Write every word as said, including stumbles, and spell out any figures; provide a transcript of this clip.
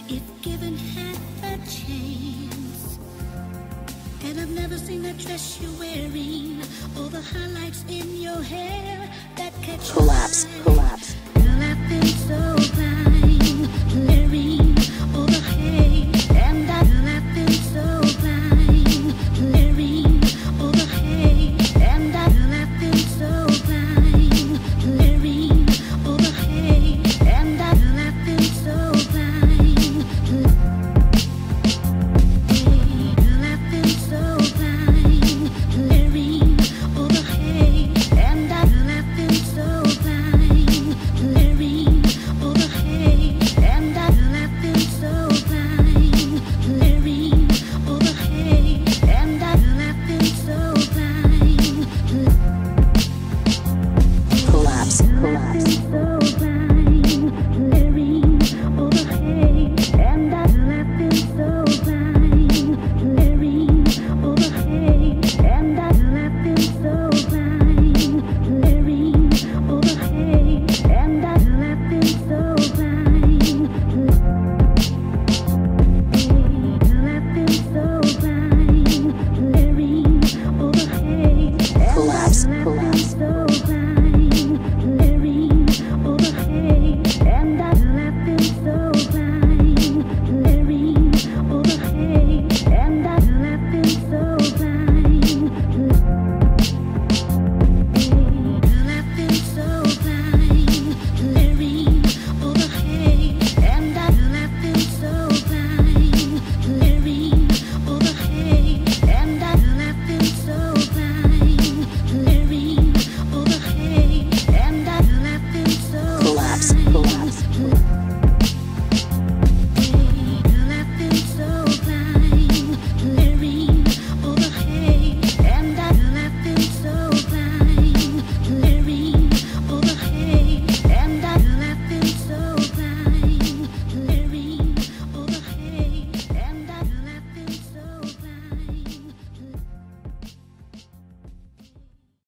if given half a chance. And I've never seen that dress you're wearing, or the highlights in your hair that catch Kolaps, Kolaps. Girl, I've been so blind, glaring over hate, and I feel I've been so blind, glaring over hate, and I feel I've been so blind, glaring over hate, and I feel I've been so blind. Girl, I've been so blind, glaring over hate, and I feel I've been so blind, glaring over hate, and I feel I've been so blind, glaring over hate, and I feel I've been so blind. Kolaps, Kolaps. So blind, glaring over hate, and I